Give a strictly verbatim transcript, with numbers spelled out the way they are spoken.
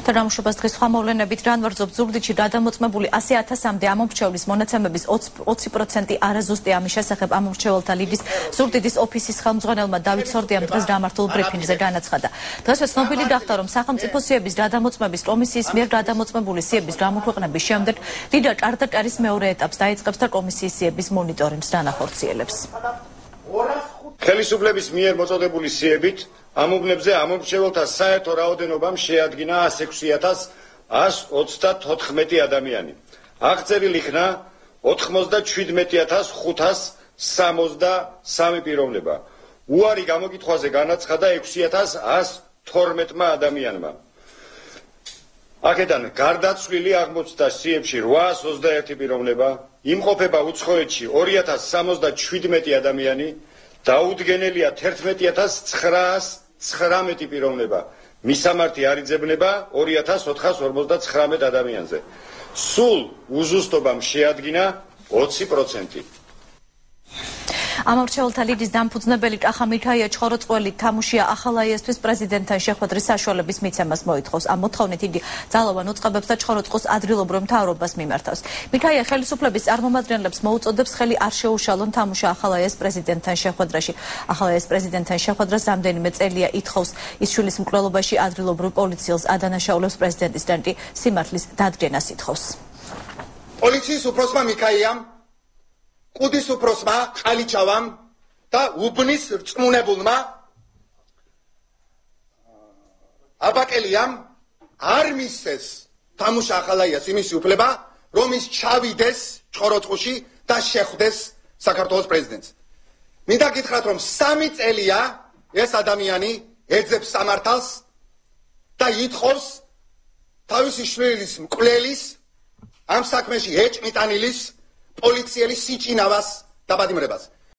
და რამუშებას დღის ხმამოვლენებით რან ვარძობ ზუგდიდში გადამოწმებული ასი ათასამდე ამომრჩევლის მონაცემების ოცი პროცენტი არაზუსტია ამის შესახებ ამომრჩეველთა ლიგის ზუგდიდის ოფისის ხელმძღვანელმა დავით სორდიამ დღეს გამართულ ბრიფინგზე განაცხადა. დღესვე ცნობილი გახდა, რომ სახელმწიფო სიების გადამოწმების კომისიის მიერ გადამოწმებული სიების გამოქვეყნების შემდეგ ლიდა ჭარდაჭარის მეორე ეტაპს დაიწყებს და კომისიის სიების მონიტორინგს განახორციელებს. ხელისუფლების მიერ მოწოდებული სიებით ამობნებზე ამომრჩეველთა საერთო რაოდენობამ შეადგინა ას ექვსი ათას ას ოცდათოთხმეტი ადამიანი. აღწერილ იქნა ოთხმოცდაჩვიდმეტი ათას ხუთას სამოცდასამი პიროვნება. უარი გამოკითხვაზე განაცხადა ექვსი ათას ას თორმეტმა ადამიანმა. აქედან გარდაცვლილი აღმოჩნდა სიებში რვაას ოცდაერთი პიროვნება, იმყოფება უცხოეთში ორი ათას სამოცდაჩვიდმეტი ადამიანი, დაუდგენელია თერთმეტი ათას ცხრაას ცხრამეტი პიროვნება. მისამართი არ იძებნება ორი ათას ოთხას ორმოცდაცხრამეტ ადამიანზე. სულ უზუსტობამ შეადგინა ოცი პროცენტი. ამომრჩეველთა ლიგის დამფუძნებელი კახა ჩხოროწყველი თამუშია ახალაიესთვის პრეზიდენტთან შეხვედრის საშუალების მიცემას მოითხოვს. ამ მოთხოვნით იგი ძალოვან უწყებებს და ჩხოროწყოს ადრილობრივ მთავრობას მიმართავს. მიქაია ხელისუფლების წარმომადგენლებს მოუწოდებს ხელი არ შეუშალონ თამუშა ახალაიეს პრეზიდენტთან შეხვედრაში. ახალაიეს პრეზიდენტთან შეხვედრას რამდენიმე წელია ითხოვს. ის შვილის მკვლელობაში ადრილობრივ პოლიციელს ადანაშაულებს, პრეზიდენტის დანტი სიმართლის დადგენას ითხოვს. პოლიციის უფროსმა მიქაიამ კუდის უფროსმა ყალიჩავამ და უბნის რწმუნებულმა აბაკელიამ არ მისცეს თამუშა ახალაიას იმის უფლება, რომ ის ჩავიდეს ჩხოროწყუში და შეხვდეს საქართველოს პრეზიდენტს. მინდა გითხრათ, რომ სამი წელია ეს ადამიანი ეძებს სამართალს და ითხოვს თავისი შვილის მკვლელის, ამ საქმეში ეჭმიტანილის პოლიციელის სიჭინავას დაბადიმრებას.